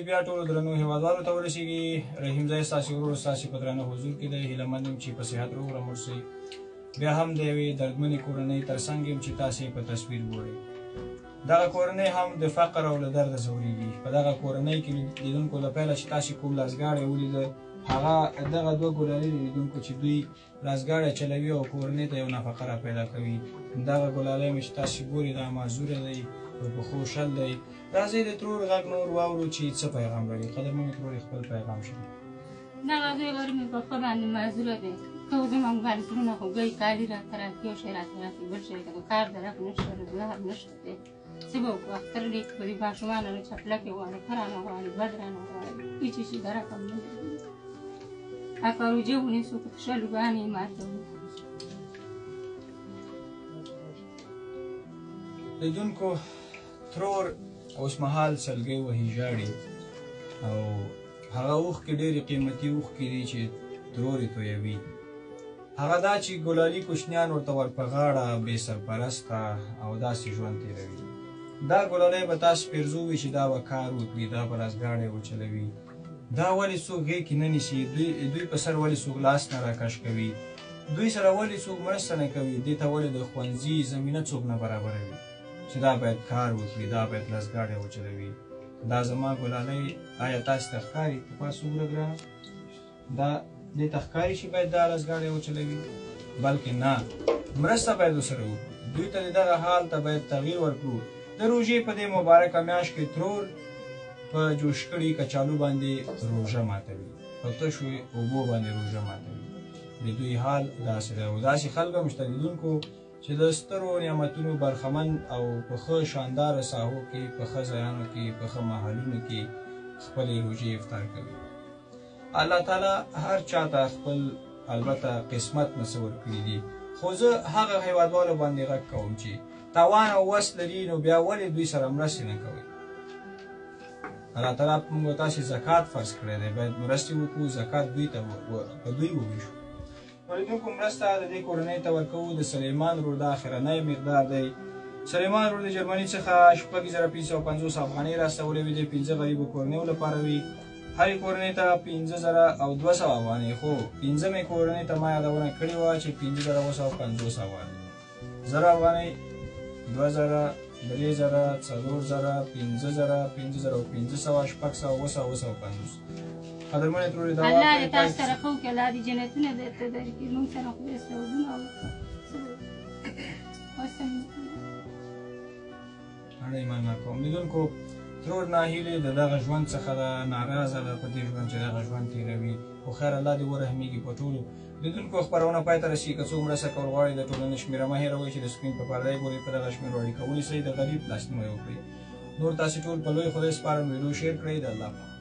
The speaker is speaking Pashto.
بیا ټولو درنو هېوادوالو ته ورسېږي. رحیم ځای ستاسې ورور ستاسې په درانه حضور کې دی. هیله مند یم چې په صحت روغ رمټ شئ. بیا هم د یوې دردمنې کورنۍ تر څنګ یم چې تاسې په تصویر ګورئ. دغه کورنۍ هم د فقر او له درده ځورېږي. په دغه کورنۍ کې لیدونکو له پیله چې تاسې کوم لاسګاړی ولیده، هغه دغه دوه ګلالي د لیدونکو چې دوی لاسګاړی چلوي او کورنۍ ته یو نفقه را پیدا کوي. دغه ګلالی مې چې تاسې ګورئ دا معذوره دی، په پښو شل دی. راځئ د ترور غږ نور واورو چې څه پیغام لري. قدرمنې ترورې خپل پیغام ښه. دغه زوی غر مې په ښه باندې معذوره دی. که زموږ باندې ترونه خو ګی کالي راته راکړي، یو شی راته راکړي، بل شی که د کار درک نشته، روزګار نشته دی. څه به وکړو؟ اختر دی په دې ماشومانو نه چپلکې غواړي، ښه رانه غواړي، بد رانه غواړي، هېڅ شي درک هم نه لري. که روژې ونیسو که ښه لوګانې یې ماتوو. لیدونکو، ترور اوسمهال سلګۍ وهي، ژاړي، او هغه اوښکې ډېرې قیمتي اوښکې دي چې ترور یې تویوي. هغه دا چې ګلالي کوچنیان ورته ور په غاړه بې سرپرسته او داسې ژوند تېروي. دا ګلالی به تاسو پیرزو وي چې دا به کار وکړي، دا به لاسګاړی وچلوي. دا ولې څوک غېږ کې نه نیسي؟ دوی په سر ولې څوک لاس نه راکش کوي؟ دوی سره ولې څوک مرسته نه کوي؟ دې ته ولې د ښوونځي زمینه څوک نه برابروي چې دا باید کار وکړي، دا باید لاسګاړی وچلوي؟ دا زما ګلالی آیا تاسو ته ښکاري؟ په پاس وګوره ګرانه، دا دې ته ښکاري چې باید دا لاسګاړی وچلوي؟ بلکې نه، مرسته باید ورسره وکړو. دوی ته د دغه حال ته باید تغییر ورکړو. د روژې په دې مبارکه میاشت کې ترور په جوش کړي کچالو باندې روژه ماتوي، په تشو اوبو باندې روژه ماتوي. د دوی حال داسې دی. او داسې خلک هم شته لیدونکو چې د سترو نعمتونو برخمن او په ښه شانداره ساحو کې، په ښه ځایانو کې، په ښه محلونو کې خپلې روژې افطار کوي. الله تعالی هر چاته خپل البته قسمت نصور کړي دي. خو زه هغه هېوادوالو باندې غږ کوم چې توان او وس لري، نو بیا ولې دوی سره مرستې نه کوئ؟ الله تعالی موږ تاسې زکات فرض کړی دی، باید مرستې وکړو، زکات دوی ته په دوی وویشو. نو لیدونکو، مرسته د دې کورنۍ ته ورکوو. د سلیمان رور دا اخرنی مقدار دی. سلیمان رور د جرمني څخه 6550 افغانۍ راستولی وي. د 5 غریبو کورنیو لپاره وي. هرې کورنۍ ته 50,200 افغانۍ، خو 5مې کورنۍ ته ما یادونه کړې وه چې 50,250 افغانۍ، 1000 افغانۍ، 2000، 3000، 4000، 5000، 5000 او 500، 600، 750. قدرمنې ترورې دا الله دې تاسو سره ښه وکړي، الله دې جنتونه درته درکړي. موږ سره خدای ثوابونه اړه مننه کوم. لیدونکو، ترور ناهیلې د دغه ژوند څخه ده، ناراضه ده په دې ژوند چې دغه ژوند تېروي. خو خیر الله دې ورحمېږي په ټولو. لیدونکو، خپرونه پای ته رسېږي. که څوک مرسته کول غواړي د ټولنې شمېره مه هېروئ چې د سکرین په پرده یې ګورئ. په دغه شمېرو اړیکه ونیسئ، د غریب لاسنیوی وکړئ. نور تاسې ټول په لوی خدای سپارم. ویډیو شیر کړئ. د الله پاک.